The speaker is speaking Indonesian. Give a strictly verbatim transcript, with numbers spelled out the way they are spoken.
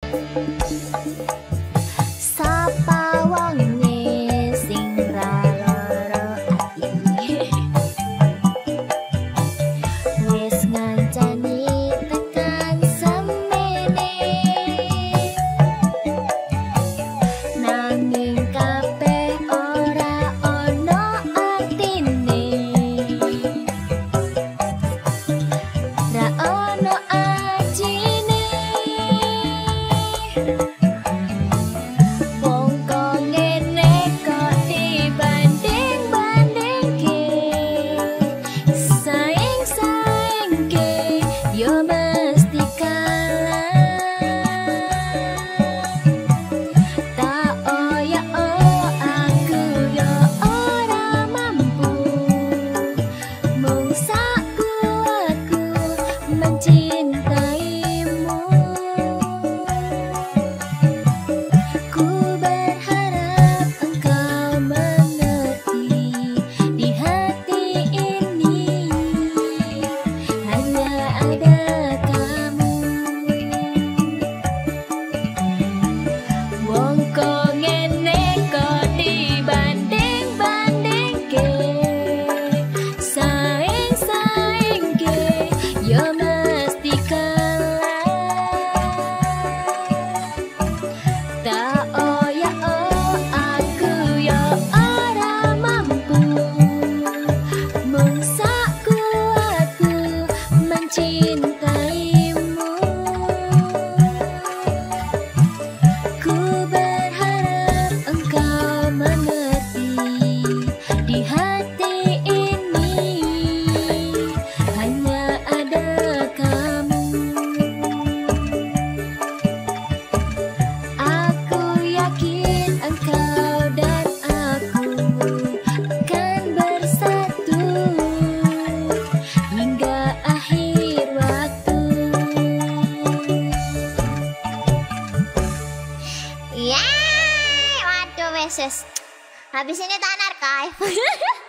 Sapa wonge sing ra lara ati wis ngancani tekan semene nanging kabeh ora ono artine ra ono ajine wong kok ngene kok dibanding-bandingke saing-saingke yo mesti kalah tak oya oh aku yo ora mampu mung sakuatku mencintaimu. Ku berharap engkau mengerti di hati ini hanya ada kamu. Wong kok ngene kok dibanding-bandingke saing-saingke yo mesti kalah tak oya oh aku yo ora mampu mung sakuatku mencintaimu. Ku berharap engkau mengerti di hati ini hanya ada kamu. Aku yakin engkau dan aku akan bersatu hingga akhir waktu. Yeay, waduh wes wes. Habis ini tak archive.